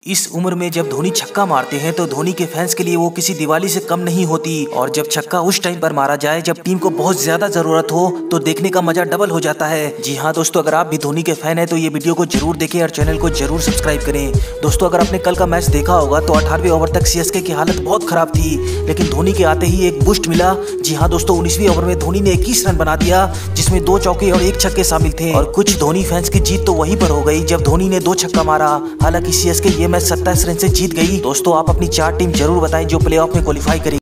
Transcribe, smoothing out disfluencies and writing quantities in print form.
इस उम्र में जब धोनी छक्का मारते हैं तो धोनी के फैंस के लिए वो किसी दिवाली से कम नहीं होती। और जब छक्का उस टाइम पर मारा जाए जब टीम को बहुत ज्यादा जरूरत हो तो देखने का मजा डबल हो जाता है। जी हाँ दोस्तों, अगर आप भी धोनी के फैन हैं तो ये वीडियो को जरूर देखें और चैनल को जरूर सब्सक्राइब करें। दोस्तों, अगर आपने कल का मैच देखा होगा तो 18वें ओवर तक सीएसके की हालत बहुत खराब थी, लेकिन धोनी के आते ही एक बूस्ट मिला। जी हाँ दोस्तों, 19वीं ओवर में धोनी ने 21 रन बना दिया, जिसमें 2 चौके और 1 छक्के शामिल थे। और कुछ धोनी फैंस की जीत तो वहीं पर हो गई जब धोनी ने 2 छक्का मारा। हालांकि सीएसके ये मैच 27 रन से जीत गई। दोस्तों, आप अपनी 4 टीम जरूर बताएं जो प्लेऑफ में क्वालिफाई करेगी।